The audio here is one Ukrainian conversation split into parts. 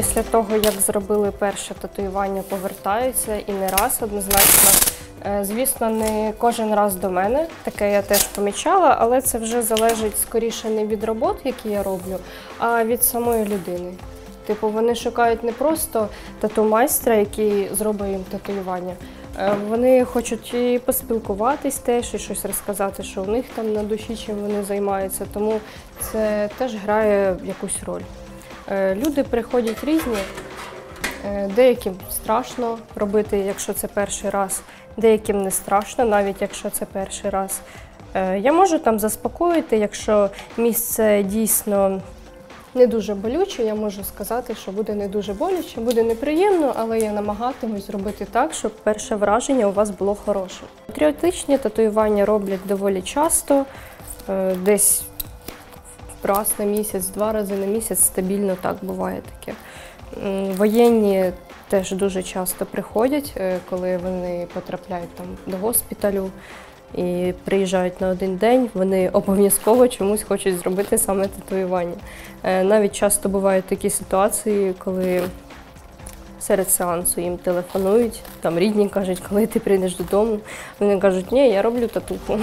Після того, як зробили перше татуювання, повертаються і не раз однозначно. Звісно, не кожен раз до мене, таке я теж помічала, але це вже залежить скоріше не від робот, які я роблю, а від самої людини. Типу, вони шукають не просто тату-майстра, який зробить їм татуювання. Вони хочуть і поспілкуватись теж, і щось розказати, що у них там на душі, чим вони займаються. Тому це теж грає якусь роль. Люди приходять різні, деяким страшно робити, якщо це перший раз, деяким не страшно, навіть якщо це перший раз. Я можу там заспокоїти, якщо місце дійсно не дуже болюче, я можу сказати, що буде не дуже боляче, буде неприємно, але я намагатимусь зробити так, щоб перше враження у вас було хороше. Патріотичні татуювання роблять доволі часто, десь раз на місяць, 2 рази на місяць стабільно так буває таке. Воєнні теж дуже часто приходять, коли вони потрапляють там до госпіталю і приїжджають на 1 день, вони обов'язково чомусь хочуть зробити саме татуювання. Навіть часто бувають такі ситуації, коли серед сеансу їм телефонують, там рідні кажуть, коли ти прийдеш додому, вони кажуть, ні, я роблю татуху.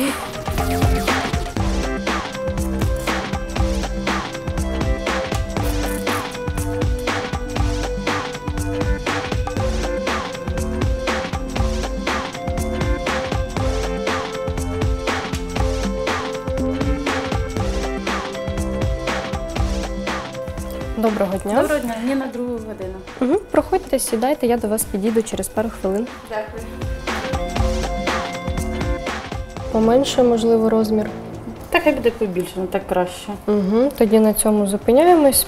Доброго дня. Доброго дня, мені на 2 годину. Проходьте, сідайте, я до вас підійду через пару хвилин. Дякую. Поменше, можливо, розмір. Так хай буде побільше, ну так краще. Тоді на цьому зупиняємось.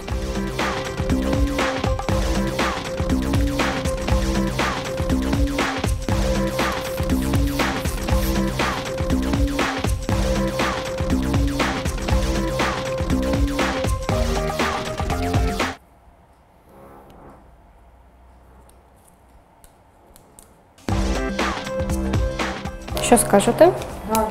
Що скажете? Гарно.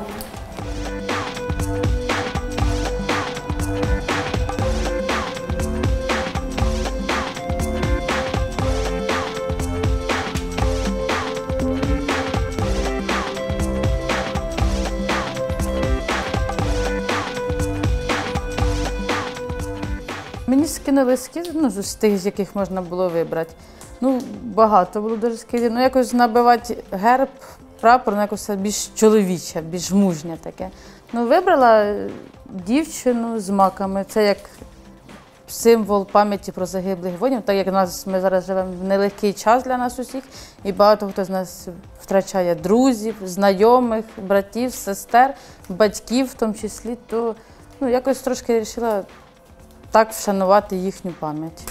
Мені скинули ескіз, з тих, з яких можна було вибрати. Багато було дуже ескізів. Якось набивати герб, прапор, якось більш чоловіче, більш мужнє таке. Вибрала дівчину з маками. Це як символ пам'яті про загиблих воїнів. Так як ми зараз живемо в нелегкий час для нас усіх, і багато хто з нас втрачає друзів, знайомих, братів, сестер, батьків в тому числі, то якось трошки вирішила так вшанувати їхню пам'ять.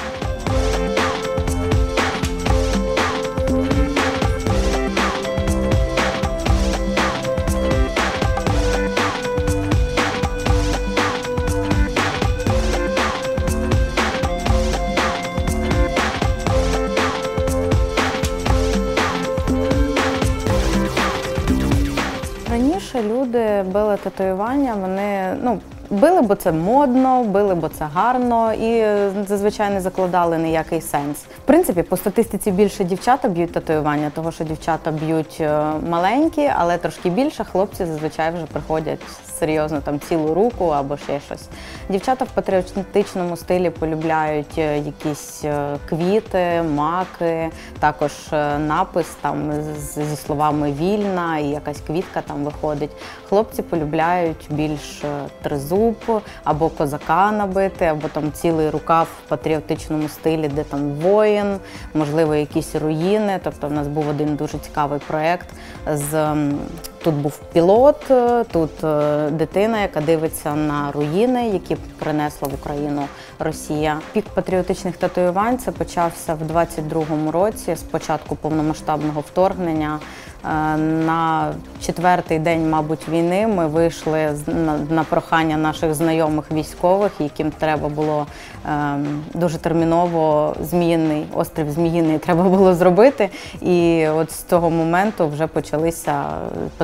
Раніше люди били татуювання, вони били, бо це модно, били, бо це гарно і зазвичай не закладали ніякий сенс. В принципі, по статистиці більше дівчата б'ють татуювання, тому що дівчата б'ють маленькі, але трошки більше, хлопці зазвичай вже приходять серйозно там цілу руку або ще щось. Дівчата в патріотичному стилі полюбляють якісь квіти, маки, також напис там зі словами «вільна» і якась квітка там виходить. Хлопці полюбляють більш тризуб, або козака набити, або там цілий рукав в патріотичному стилі, де там воїн, можливо, якісь руїни. Тобто в нас був один дуже цікавий проєкт. Тут був пілот, тут дитина, яка дивиться на руїни, які принесла в Україну Росія. Пік патріотичних татуювань це почався в 22-му році, з початку повномасштабного вторгнення. На 4-й день, мабуть, війни ми вийшли на прохання наших знайомих військових, яким треба було дуже терміново острів Зміїний треба було зробити. І от з того моменту вже почалися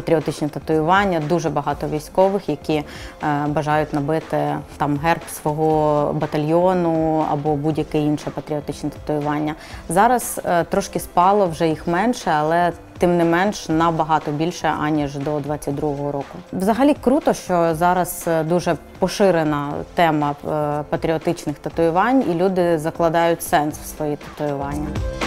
патріотичні татуювання, дуже багато військових, які бажають набити там герб свого батальйону або будь-яке інше патріотичне татуювання. Зараз трошки спало, вже їх менше, але тим не менш набагато більше, аніж до 22-го року. Взагалі круто, що зараз дуже поширена тема патріотичних татуювань і люди закладають сенс в свої татуювання.